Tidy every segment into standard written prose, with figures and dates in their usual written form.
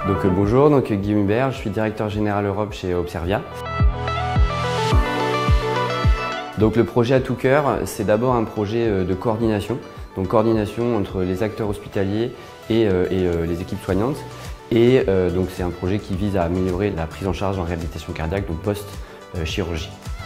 Bonjour, Guillaume Hubert, je suis directeur général Europe chez Observia. Le projet à tout cœur, c'est d'abord un projet de coordination, coordination entre les acteurs hospitaliers et les équipes soignantes. C'est un projet qui vise à améliorer la prise en charge en réhabilitation cardiaque, post-chirurgie.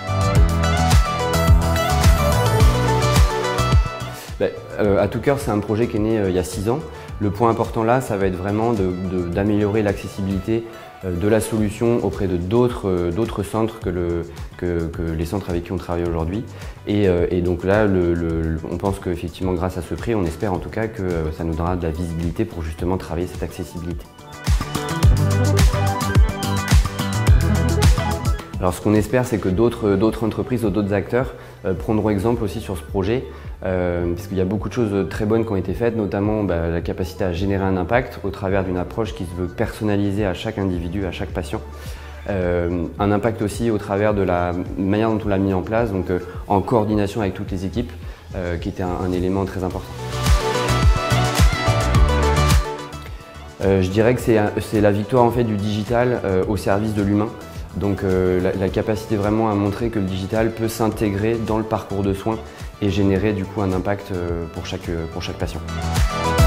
À tout cœur, c'est un projet qui est né il y a 6 ans. Le point important là, ça va être vraiment d'améliorer l'accessibilité de la solution auprès de d'autres centres que les centres avec qui on travaille aujourd'hui. On pense qu'effectivement, grâce à ce prix, on espère en tout cas que ça nous donnera de la visibilité pour justement travailler cette accessibilité. Alors ce qu'on espère, c'est que d'autres entreprises ou d'autres acteurs prendront exemple aussi sur ce projet, puisqu'il y a beaucoup de choses très bonnes qui ont été faites, notamment la capacité à générer un impact au travers d'une approche qui se veut personnalisée à chaque individu, à chaque patient. Un impact aussi au travers de la manière dont on l'a mis en place, en coordination avec toutes les équipes, qui était un élément très important. Je dirais que c'est la victoire en fait du digital au service de l'humain. La capacité vraiment à montrer que le digital peut s'intégrer dans le parcours de soins et générer du coup un impact pour chaque patient.